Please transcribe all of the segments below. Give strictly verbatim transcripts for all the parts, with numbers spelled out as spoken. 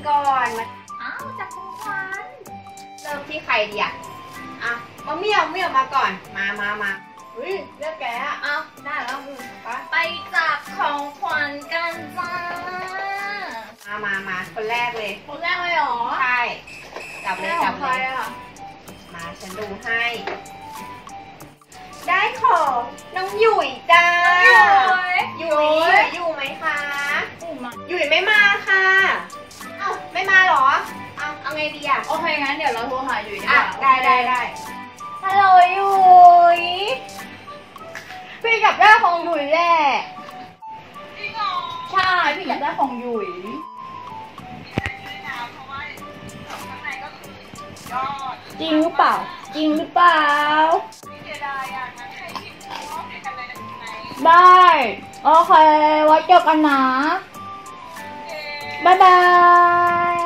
ก่อนมาอ้าวจับของขวัญเริ่มที่ใครดีอ่ะอ่ะมาเมี่ยวเมี่ยวมาก่อนมามามาเฮ้ยเลือกแกอ่ะเอาได้แล้วอืมไปไปจับของขวัญกันจ้ามามามาคนแรกเลยคนแรกเลยเหรอใช่จับเลยจับเลยมาฉันดูให้ได้ของน้องหยุ่ยจ้าหยุ่ยหยุ่ยอยู่ไหมคะหยุ่ยไม่มาค่ะเอ้าไม่มาหรอเอาเอาไงดีอ่ะโอเคงั้นเดี๋ยวเราโทรหาหยุ่ยดีกว่าได้ได้ได้ฮัลโหลหยุ่ยพี่จับได้ของหยุ่ยแหละจริงเหรอใช่พี่จับได้ของหยุ่ยจริงหรือเปล่าจริงหรือเปล่าได้โอเคไว้เจอกันนะบ๊ายบาย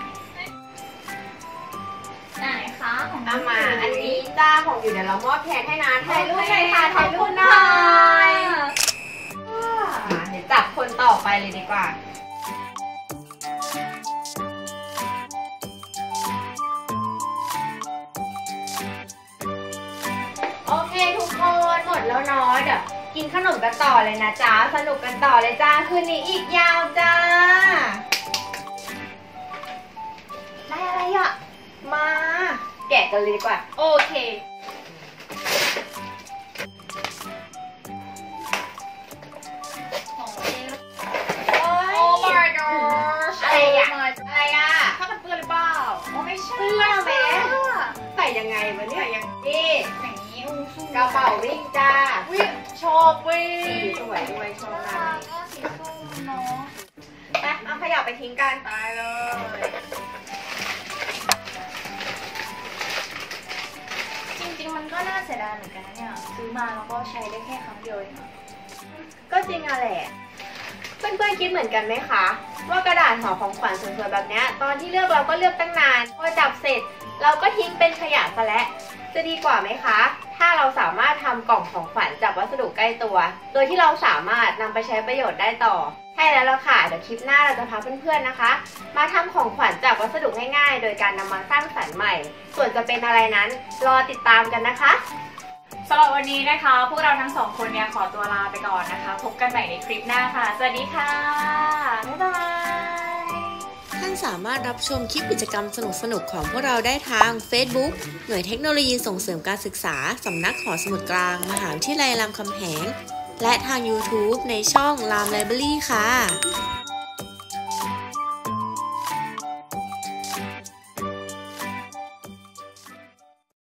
ไหนคะของน้ำมาอันนี้จ้าของอยู่เดี๋ยวเรามอบแทนให้นะถ่ายรูปหน่อยค่ะถ่ายรูปหน่อยเดี๋ยวจับคนต่อไปเลยดีกว่าโอเคทุกคนหมดแล้วเนาะเดี๋ยวกินขนมกันต่อเลยนะจ๊ะสนุกกันต่อเลยจ้าคืนนี้อีกยาวจ้าได้อะไรอ่ะมาแกะกันเลยดีกว่าโอเคโอ้ my gosh อะไรอ่ะอะไรอ่ะผ้ากันเปื้อนหรือเปล่าโอ้ไม่ใช่เปื้อนแม่ใส่ยังไงวะเนี่ยยังนี่อย่างนี้กระเป๋าวิ่งจ้าวิ่งชอบวิ่งสีสวยด้วยชอบกันสีส้มเนาะไปเอาขยับไปทิ้งกันตายเลยจริงๆมันก็น่าเสียดายเหมือนกันนะเนี่ยซื้อมาแล้วก็ใช้ได้แค่ครั้งเดียวเองอะก็จริงอะแหละเพื่อนๆคิดเหมือนกันไหมคะว่ากระดาษห่อของขวัญสวยๆแบบนี้ตอนที่เลือกเราก็เลือกตั้งนานพอจับเสร็จเราก็ทิ้งเป็นขยะซะแล้วจะดีกว่าไหมคะถ้าเราสามารถทำกล่องของขวัญจากวัสดุใกล้ตัวโดยที่เราสามารถนำไปใช้ประโยชน์ได้ต่อใช่แล้วล่ะค่ะเดี๋ยวคลิปหน้าเราจะพาเพื่อนๆนะคะมาทำของขวัญจากวัสดุง่ายๆโดยการนำมาสร้างสรรค์ใหม่ส่วนจะเป็นอะไรนั้นรอติดตามกันนะคะสำหรับวันนี้นะคะพวกเราทั้งสองคนเนี่ยขอตัวลาไปก่อนนะคะพบกันใหม่ในคลิปหน้าค่ะสวัสดีค่ะบ๊ายบายท่านสามารถรับชมคลิปกิจกรรมสนุกๆของพวกเราได้ทาง Facebook หน่วยเทคโนโลยีส่งเสริมการศึกษาสำนักหอสมุดกลางมหาวิทยาลัยรามคำแหงและทาง YouTube ในช่อง Lam Library ค่ะ